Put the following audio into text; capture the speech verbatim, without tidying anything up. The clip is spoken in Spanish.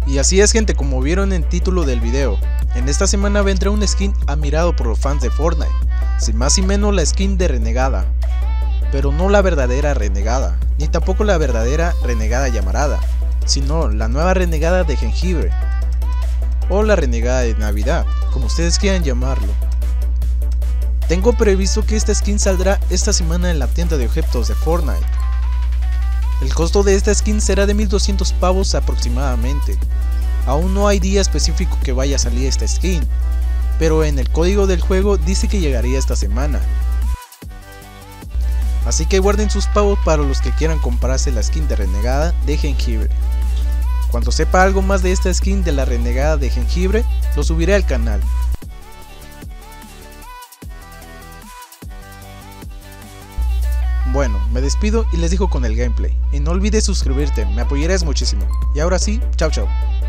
Y así es, gente, como vieron en el título del video, en esta semana vendrá un skin admirado por los fans de Fortnite, sin más y menos la skin de Renegada, pero no la verdadera Renegada, ni tampoco la verdadera Renegada llamarada, sino la nueva Renegada de Jengibre, o la Renegada de Navidad, como ustedes quieran llamarlo. Tengo previsto que esta skin saldrá esta semana en la tienda de objetos de Fortnite. El costo de esta skin será de mil doscientos pavos aproximadamente. Aún no hay día específico que vaya a salir esta skin, pero en el código del juego dice que llegaría esta semana. Así que guarden sus pavos para los que quieran comprarse la skin de Renegada de Jengibre. Cuando sepa algo más de esta skin de la Renegada de Jengibre, lo subiré al canal. Bueno, me despido y les dejo con el gameplay. Y no olvides suscribirte, me apoyarías muchísimo. Y ahora sí, chao chao.